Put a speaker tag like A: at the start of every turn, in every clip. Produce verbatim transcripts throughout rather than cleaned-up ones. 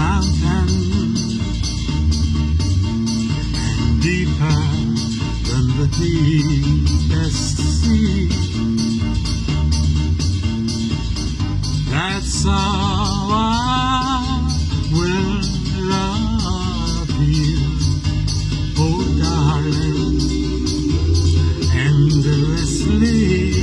A: mountain, and deeper than the deepest sea. That's how I will love you, oh darling, endlessly.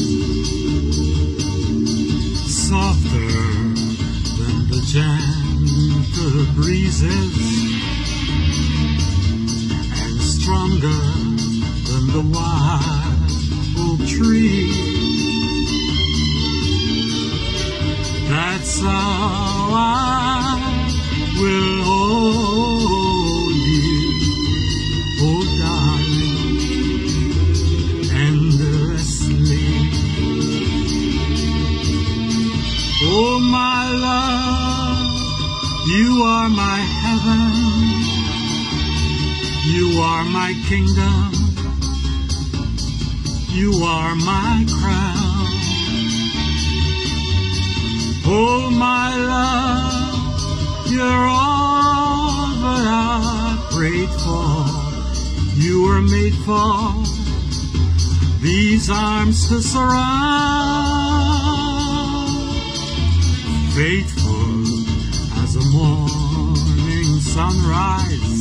A: Softer than the gentle breezes, and stronger than the wild oak tree. That's how I will hold you, oh darling, endlessly. Oh my love, you are my heaven, you are my kingdom, you are my crown. Oh my love, you're all that I prayed for. You were made for these arms to surround. Faithful as a morning sunrise,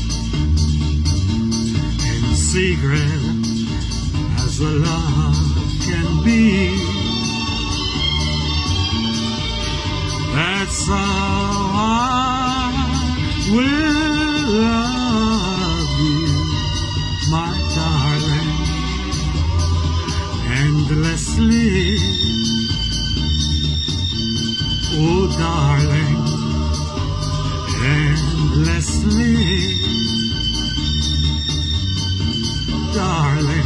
A: and secret as a love can be. That's how I will love you, my darling, endlessly. Oh darling, endlessly, darling.